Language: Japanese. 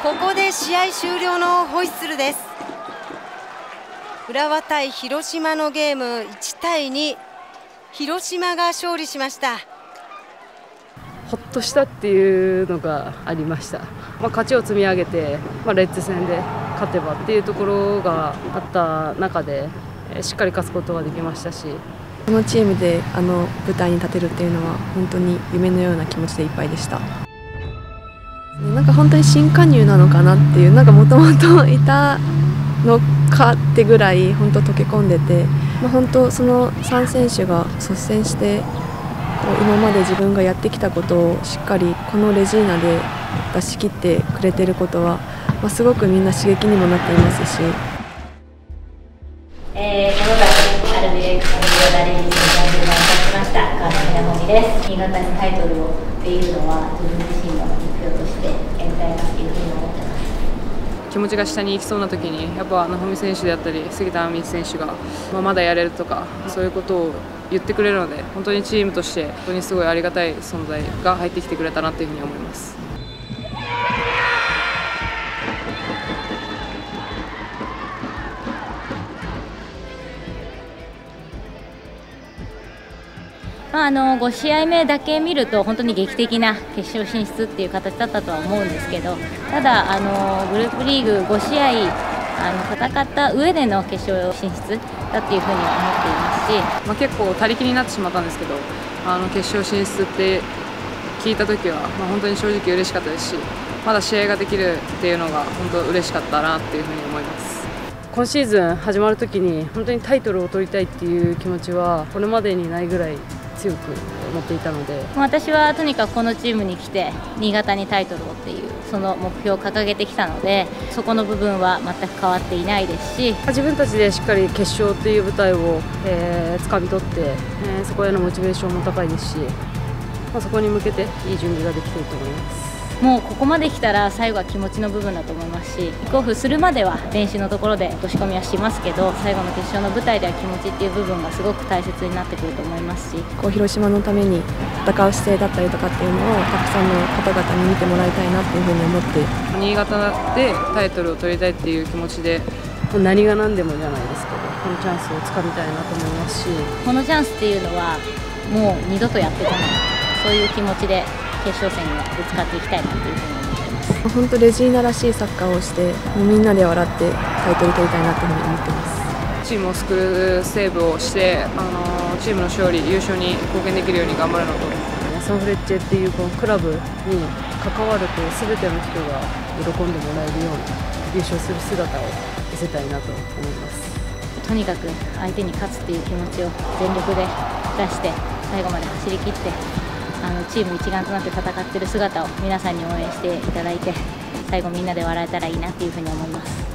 ここで試合終了のホイッスルです。浦和対広島のゲーム1対2、広島が勝利しました。 ほっとしたっていうのがありました。勝ちを積み上げて、レッズ戦で勝てばっていうところがあった中でしっかり勝つことができましたし、 このチームで舞台に立てるっていうのは本当に夢のような気持ちでいっぱいでした。なんか本当に新加入なのかなっていう、なんかもともといたのかってぐらい本当溶け込んでて、本当その3選手が率先して今まで自分がやってきたことをしっかりこのレジーナで出し切ってくれてることは、すごくみんな刺激にもなっていますし。 この度アルビレックスのダレージに入団いたしました川島もみです。新潟にタイトルをっていうのは自分自身の目標としてやりたいなっていうふうに思ってます。 気持ちが下に行きそうな時にやっぱ奈穂美選手であったり杉田亜美選手が、まだやれるとかそういうことを言ってくれるので、本当にチームとして本当にすごいありがたい存在が入ってきてくれたなというふうに思います。 5試合目だけ見ると本当に劇的な決勝進出っていう形だったとは思うんですけど、ただグループリーグ5試合戦った上での決勝進出だっていうふうには思っていますし、 結構他力になってしまったんですけど、決勝進出って聞いた時は、本当に正直嬉しかったですし、まだ試合ができるっていうのが本当嬉しかったなっていうふうに思います。今シーズン始まる時に本当にタイトルを取りたいっていう気持ちはこれまでにないぐらい強く思っていたので、 私はとにかくこのチームに来て新潟にタイトルをっていうその目標を掲げてきたので、そこの部分は全く変わっていないですし、 自分たちでしっかり決勝っていう舞台を掴み取って、そこへのモチベーションも高いですし、そこに向けていい準備ができていると思います。 もうここまで来たら最後は気持ちの部分だと思いますし、キックオフするまでは練習のところで落とし込みはしますけど、最後の決勝の舞台では気持ちっていう部分がすごく大切になってくると思いますし、 広島のために戦う姿勢だったりとかっていうのをたくさんの方々に見てもらいたいなっていうふうに思って、 新潟でタイトルを取りたいっていう気持ちで何が何でもじゃないですけどこのチャンスをつかみたいなと思いますし、 このチャンスっていうのはもう二度とやってこない、そういう気持ちで決勝戦にはぶつかっていきたいなというふうに思っています。 本当レジーナらしいサッカーをして、もうみんなで笑ってタイトル取りたいなというふうに思ってます。 チームを救うセーブをして、チームの勝利優勝に貢献できるように頑張るのと、サンフレッチェっていうこのクラブに関わる全ての人が喜んでもらえるような優勝する姿を見せたいなと思います。 とにかく相手に勝つっていう気持ちを全力で出して最後まで走り切って、チーム一丸となって戦っている姿を皆さんに応援していただいて、最後みんなで笑えたらいいなっていうふうに思います。